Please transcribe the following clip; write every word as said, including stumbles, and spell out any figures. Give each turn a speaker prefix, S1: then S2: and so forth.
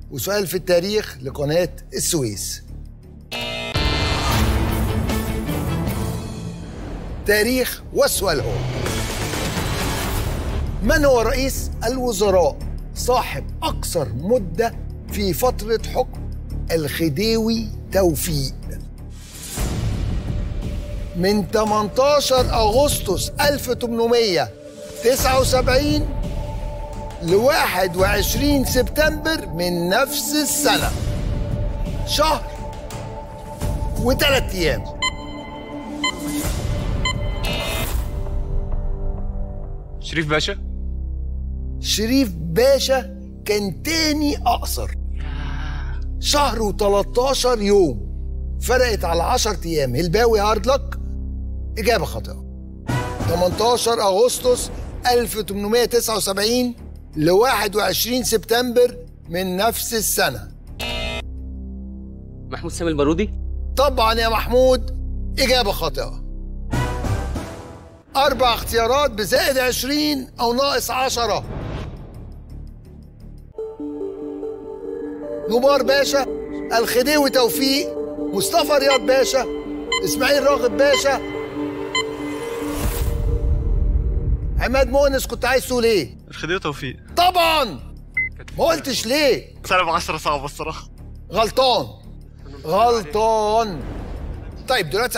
S1: وسؤال في التاريخ لقناة السويس. تاريخ، والسؤال هو: من هو رئيس الوزراء صاحب أقصر مدة في فترة حكم الخديوي توفيق؟ من ثمانية عشر أغسطس ألف وثمانمائة وتسعة وسبعين ل واحد وعشرين سبتمبر من نفس السنة. شهر وثلاث أيام.
S2: شريف باشا.
S1: شريف باشا كان تاني أقصر، شهر وتلتاشر يوم، فرقت على عشرة أيام. الباوي هارد لك، إجابة خاطئة. ثمانية عشر أغسطس ألف وثمانمائة وتسعة وسبعين ل واحد وعشرين سبتمبر من نفس السنة.
S3: محمود سامي البارودي.
S1: طبعا يا محمود، إجابة خاطئة. أربع اختيارات بزائد عشرين أو ناقص عشرة. نمار باشا، الخديوي توفيق، مصطفى رياض باشا، إسماعيل راغب باشا، عماد مؤنس. كنت عايز تقول إيه؟
S2: الخديوي توفيق.
S1: طبعا. ما قلتش ليه؟
S2: سنة بعشرة صعبة الصراحة.
S1: غلطان غلطان. طيب دلوقتي